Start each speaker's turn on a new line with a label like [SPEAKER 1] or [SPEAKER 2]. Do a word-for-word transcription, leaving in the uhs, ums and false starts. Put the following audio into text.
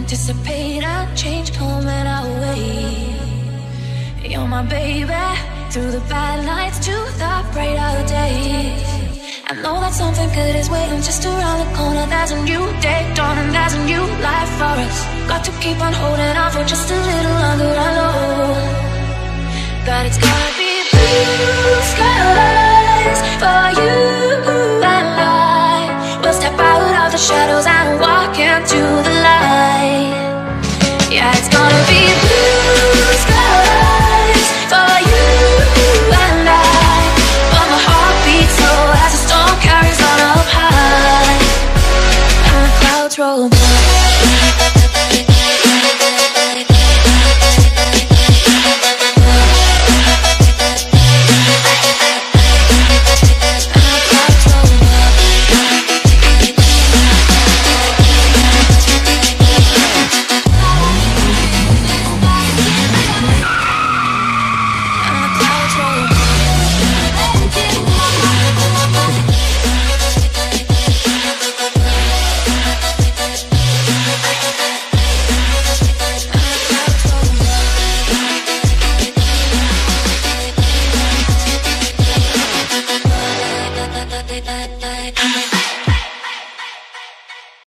[SPEAKER 1] dissipate and change, coming our way. You're my baby, through the bad nights to the brighter days. I know that something good is waiting just around the corner. There's a new day dawning, there's a new life for us. Got to keep on holding on for just a little longer, I know that it's gonna be blue skies for you and I. We'll step out of the shadows and walk into the light. Yeah, it's